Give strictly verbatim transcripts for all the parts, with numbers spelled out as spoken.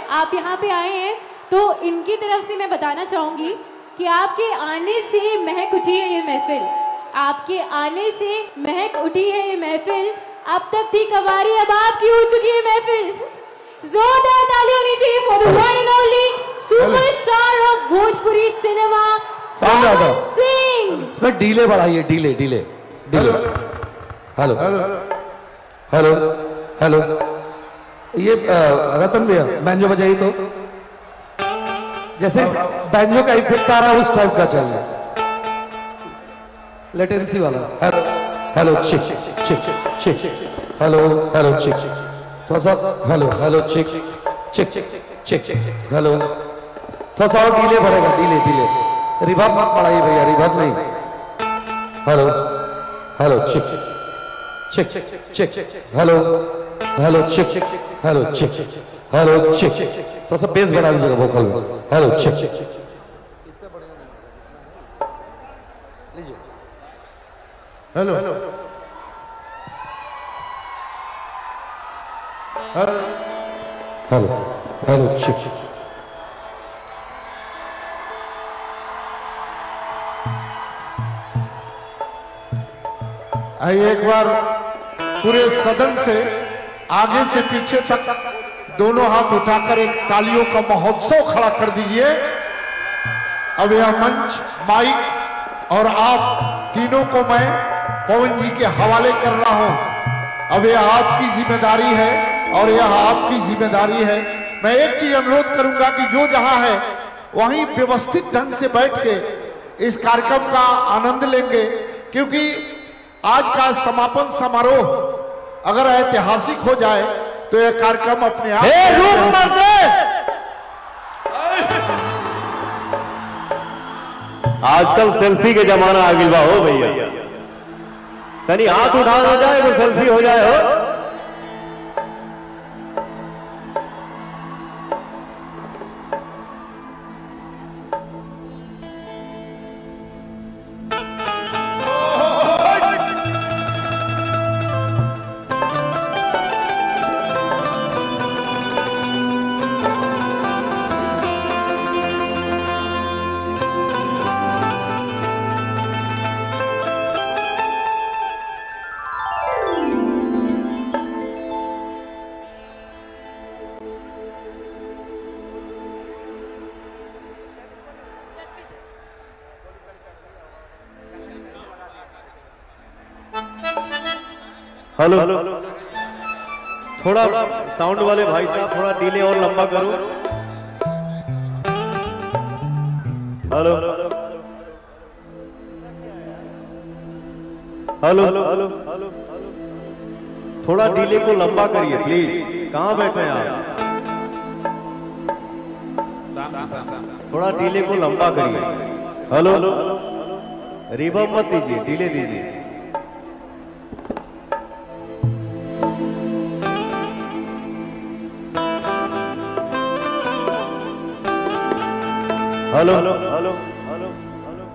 आप यहाँ पे आए हैं तो इनकी तरफ से मैं बताना चाहूँगी कि आपके आने से महक उठी है ये महफिल, आपके आने से महक उठी है ये महफिल। अब तक थी कवारी, अब आपकी हो चुकी है महफिल। जोरदार ताली होनी चाहिए for the one and only superstar of Bhojpuri सिनेमा पवन सिंह। इसमें डीले बढ़ाइए, delay delay delay. Hello hello hello, ये रतन भैया बैंजो बजाइए तो, जैसे बैंजो का इफेक्ट आ रहा है उस टाइप का चल रहा है, लेटेंसी वाला। Hello hello check check check, hello hello check, थोड़ा सा hello hello check check check check, hello थोड़ा सा और डीले बढ़ेगा, डीले डीले, रिवर्ब मत बढ़ाइए भैया, रिवर्ब नहीं। Hello hello check check check, hello hello check, hello check, hello check, थोड़ा सा बेस बढ़ा दीजिएगा वोकल में। Hello check, hello hello hello चिक। आइए एक बार पूरे सदन से आगे से पीछे तक दोनों हाथ उठाकर एक तालियों का महोत्सव खड़ा कर दीजिए। अब यह मंच, माइक और आप तीनों को मैं पवन जी के हवाले कर रहा हूं। अब यह आपकी जिम्मेदारी है और यह आपकी जिम्मेदारी है। मैं एक चीज अनुरोध करूंगा कि जो जहां है वहीं व्यवस्थित ढंग से बैठ के इस कार्यक्रम का आनंद लेंगे, क्योंकि आज का समापन समारोह अगर ऐतिहासिक हो जाए तो यह कार्यक्रम अपने आप आजकल सेल्फी के जमाना आ गया हो भैया, तनी हाथ उठा ना जाए तो सेल्फी हो जाए हो। हेलो, थोड़ा साउंड वाले भाई साहब थोड़ा डीले और लंबा करो। हेलो हेलो हेलो, थोड़ा डीले को लंबा करिए प्लीज। कहां बैठे हैं आप? थोड़ा डीले को लंबा करिए। हेलो, रिवर्ब मत दीजिए, डीले दीजिए। Hello hello hello hello hello,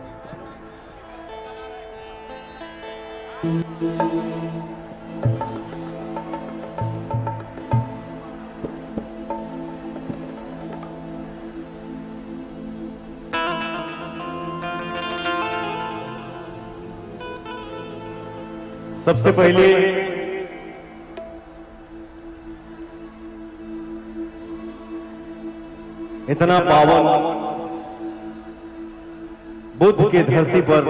सबसे पहले इतना पावन बुद्ध के धरती पर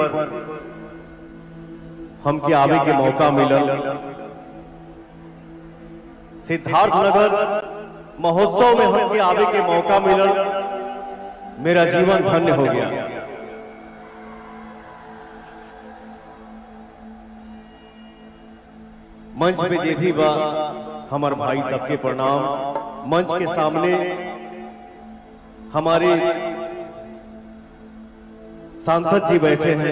हमके आवे के मौका मिलल। सिद्धार्थ नगर महोत्सव में हमके आवे के मौका मिलल। मेरा जीवन धन्य हो गया। मंच पे जे भी बा हमार भाई सबके प्रणाम। मंच के सामने हमारे सांसद जी बैठे हैं,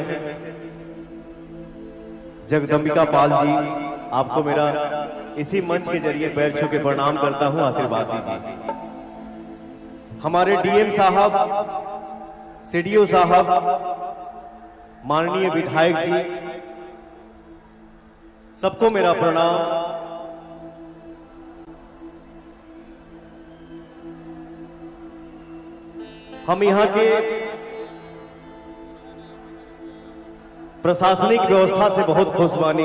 जगदम्बिका पाल जी, आपको मेरा इसी मंच के जरिए पैर छू के प्रणाम करता हूं, आशीर्वाद दीजिए। हमारे डीएम साहब, सीडीओ साहब, माननीय विधायक जी, सबको मेरा प्रणाम। हम यहाँ के प्रशासनिक व्यवस्था से बहुत खुश बानी।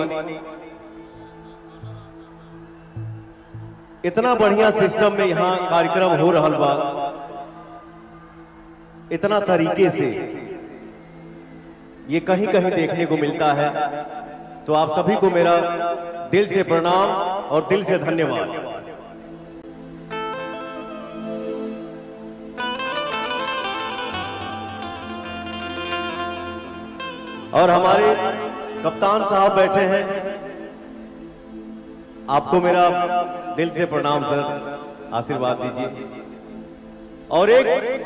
इतना बढ़िया सिस्टम में यहाँ कार्यक्रम हो रहा बा, इतना तरीके से ये कहीं कहीं देखने को मिलता है। तो आप सभी को मेरा दिल से प्रणाम और दिल से धन्यवाद। और हमारे कप्तान साहब बैठे हैं, आपको मेरा दिल से प्रणाम सर, आशीर्वाद दीजिए। और एक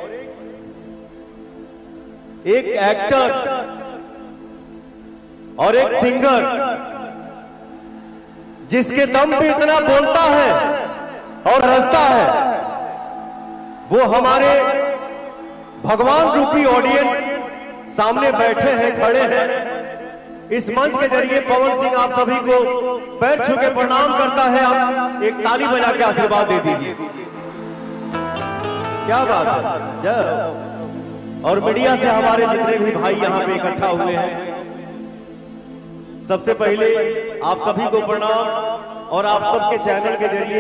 एक एक्टर और एक सिंगर जिसके दम पे इतना बोलता है और हंसता है, वो हमारे भगवान रूपी ऑडियंस सामने बैठे हैं, खड़े हैं। इस मंच के जरिए पवन सिंह आप सभी को पैर छू के प्रणाम करता है। आप एक ताली बजा के आशीर्वाद दे दीजिए। क्या बात है। जय। और मीडिया से हमारे जितने भी भाई यहाँ पे इकट्ठा हुए हैं, सबसे पहले आप सभी को प्रणाम। और आप सबके चैनल के जरिए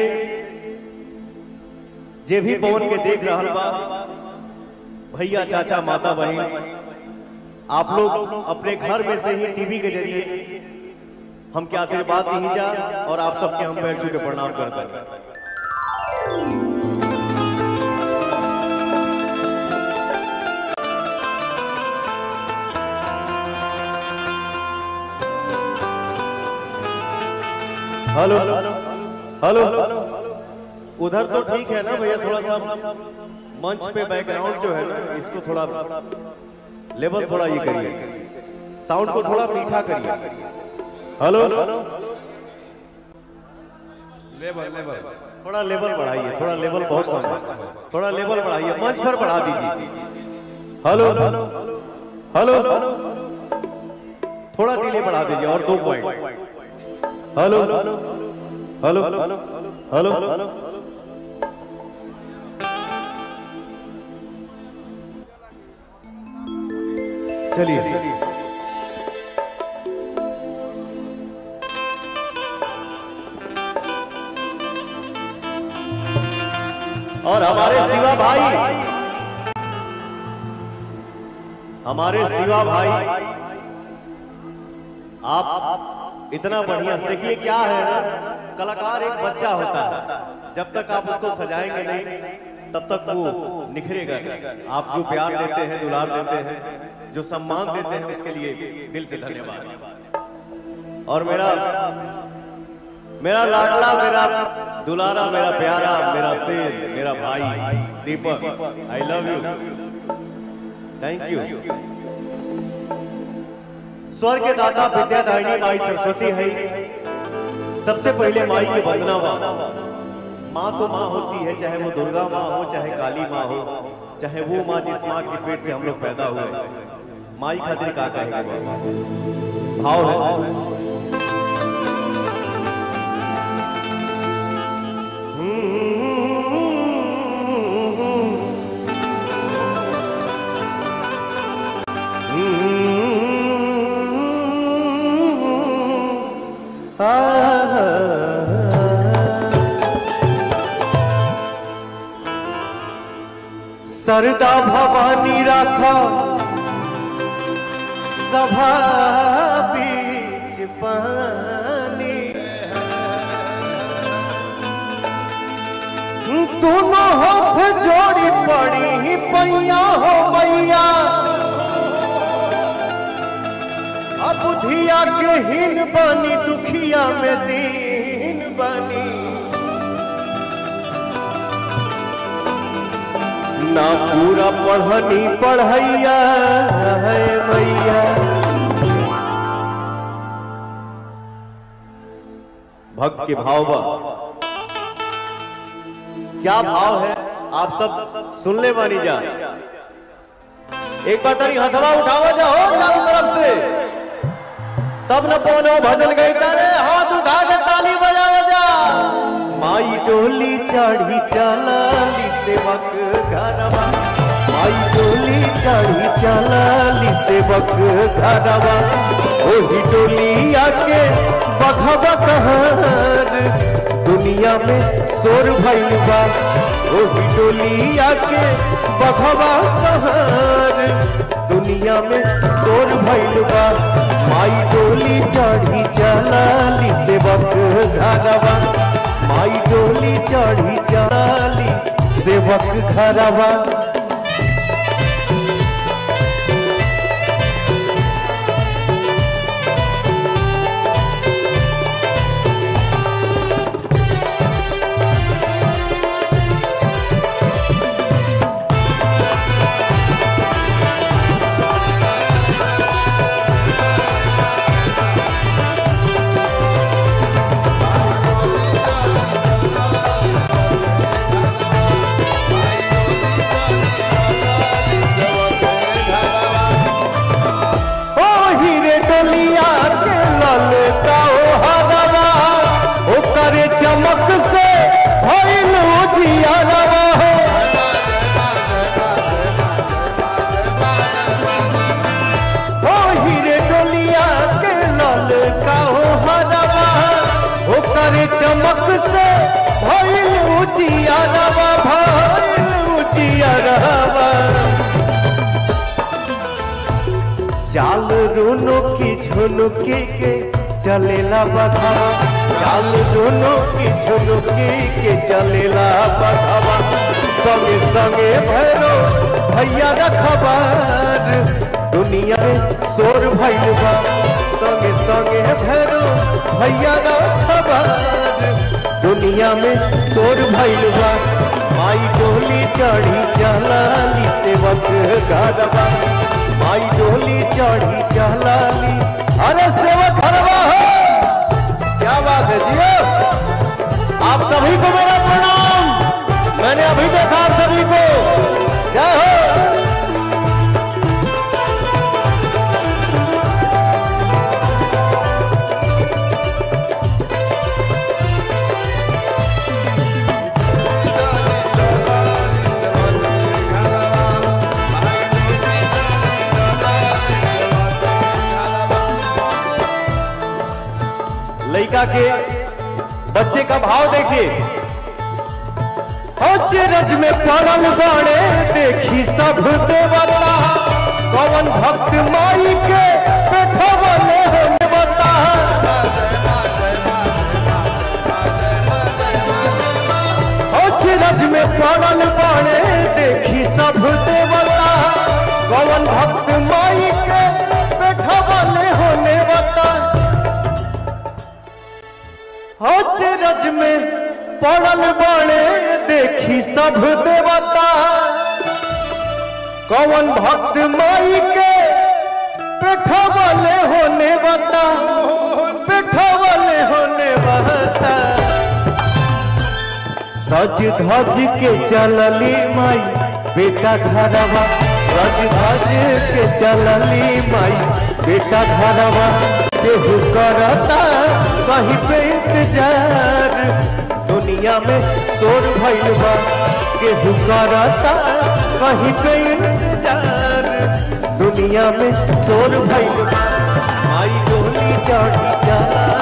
जे भी पवन के देख रहा बा, भैया चाचा माता बहन, आप लोग अपने घर में से ही टीवी के जरिए हम क्या आशीर्वाद नहीं जा, और आप सबके हम पैर छू के प्रणाम करते हैं। Hello hello hello. उधर तो ठीक है ना भैया, थोड़ा सा मंच पे बैकग्राउंड जो है ना, इसको थोड़ा लेवल थोड़ा ये करिए, साउंड को थोड़ा मीठा करिए। हेलो, लेवल लेवल थोड़ा लेवल बढ़ाइए, थोड़ा लेवल बहुत कम है, थोड़ा लेवल बढ़ाइए, मंच पर बढ़ा दीजिए। हेलो हेलो, थोड़ा डिले बढ़ा दीजिए और दो point. Hello hello hello hello. चलिए और हमारे शिवा भाई, हमारे शिवा भाई, आप इतना बढ़िया देखिए। क्या है ना, कलाकार एक बच्चा होता है, जब तक आप उसको सजाएंगे नहीं तब तक वो निखरेगा। आप जो प्यार देते हैं, दुलार देते हैं, जो सम्मान देते हैं, उसके लिए दिल से धन्यवाद। और मेरा मेरा लाडला, मेरा दुलारा, मेरा प्यारा, मेरा शेष, मेरा भाई Deepak, I love you, thank you. स्वर्ग के दाता विद्यादायिनी माई सरस्वती है। सबसे पहले माई की वंदना बा। माँ तो माँ होती है, चाहे वो दुर्गा माँ हो, चाहे काली माँ हो, चाहे वो माँ जिस माँ के पेट से हम लोग पैदा हुए। माई खातिर का कहेगा, भाव है। सरदा भवानी राखा सभा बीच पानी, दोनों हाथ जोड़ी पड़ी पैया हो मैया। अब बुधिया के हीन बानी, दुखिया में दीन बानी। ना पूरा पढ़नी पढ़ैया है मैया। भक्त के भाव बा, क्या भाव है आप सब सुन ले मानी जा। एक बार तारी हथवा उठावा जाओ चारों तरफ से, तब न पौनो भजन गई तारे, हाथ उठा के ताली बजावा जा। माई डोली चढ़ी चलाली सेवक घरवा, माई चढ़ी चलाली सेवक घरवा ओही डोलिया के बघवा कहर दुनिया में शोर भइल बा ओही डोलिया के बघवा कहर दुनिया में शोर भइल बा माई डोली चढ़ी चलाली सेवक घरवा माई डोली चढ़ी चलाली सेवक घरवा चमक से भइल उजियारवा हो हीरे डोलिया के लाल का हो हरवा ओकर चमक से भइल उजियारवा भइल उजियारवा चाल रोनो की झुनुकी के चलेला बघावा चाल दोनों की झुनुकी के चलेला बघावा संगे संगे भैरो भैया रखबार दुनिया में शोर भइल बा संगे संगे भैरो भैया रखबार दुनिया में शोर भइल बा माई डोली चढ़ी चलाली सेवक घरवा माई डोली चढ़ी चलाली अरे सेवक घरवा हो क्या बात है जियो आप सभी को मेरा प्रणाम मैंने अभी देखा आप सभी को जय हो लड़का के बच्चे का भाव देखिए रज में पड़ल बाड़े देखी सब देवता कौन भक्त माई के बैठवले होने बता रज में पड़ल बाड़े देखी सब देवता कौन भक्त माई के बैठवले होने बता रज में पड़ल बाड़े देखी सब देवता कौन भक्त माई के बैठवले होने बता बैठवले होने बता सज धज के चलली माई बेटा घरवा सज धज के चलली माई बेटा घरवा केहू करता कहीं पे इंतजार दुनिया में शोर भइल बा केहू करता कहीं पे इंतजार दुनिया में शोर भइल बा माई डोली चढ़ी जा